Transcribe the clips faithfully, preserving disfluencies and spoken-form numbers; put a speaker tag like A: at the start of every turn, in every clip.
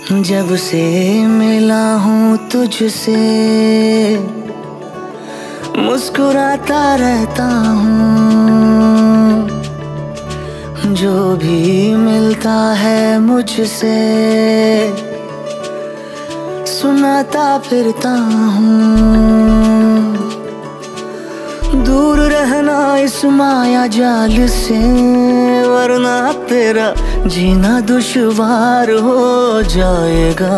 A: जब से मिला हूँ तुझसे मुस्कुराता रहता हूँ। जो भी मिलता है मुझसे सुनाता फिरता हूँ। दूर रहना इस माया जाल से, वरना तेरा जीना दुश्वार हो जाएगा।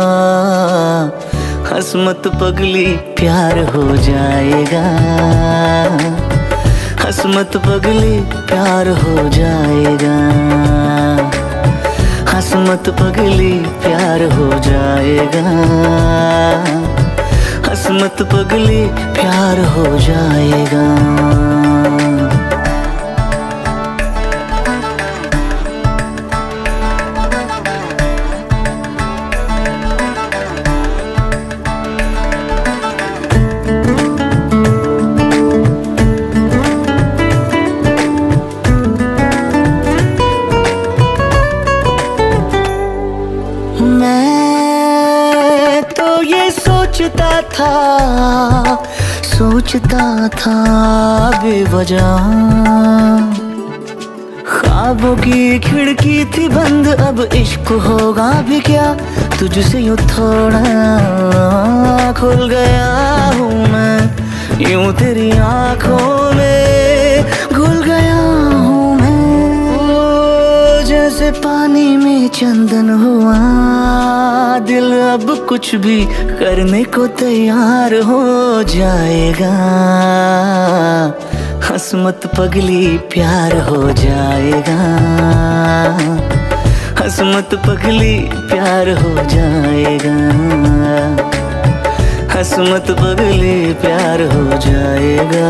A: हंस मत पगली प्यार हो जाएगा। हंस मत पगली प्यार हो जाएगा। हंस मत पगली प्यार हो जाएगा। हंस मत पगली प्यार हो जाएगा। मैं तो ये सोचता था सोचता था बेवजह, ख्वाबों की खिड़की थी बंद, अब इश्क होगा भी क्या तुझसे यूं थोड़ा खुल गया हूँ मैं। यूं तेरी आंखों में घुल गया हूँ मैं। ओ जैसे पानी में चंदन हुआ, दिल अब कुछ भी करने को तैयार हो जाएगा। हंस मत पगली प्यार हो जाएगा। हंस मत पगली प्यार हो जाएगा। हंस मत पगली प्यार हो जाएगा।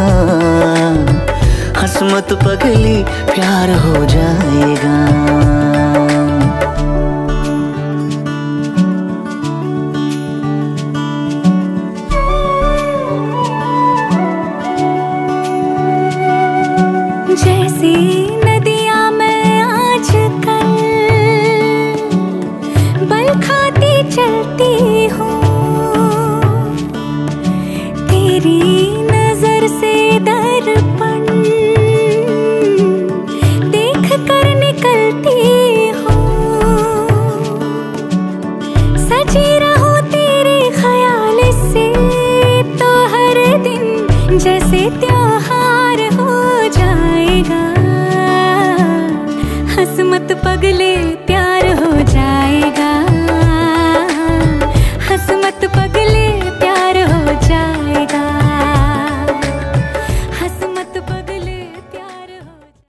A: हंस मत पगली प्यार हो जाएगा।
B: जैसी नदियाँ मैं आजकल बल खाती चलती हूँ, तेरी नजर से दर्पण देख कर निकलती हूँ। सजी रहूं तेरे ख्याल से तो हर दिन जैसे त्योहार हो जाएगा।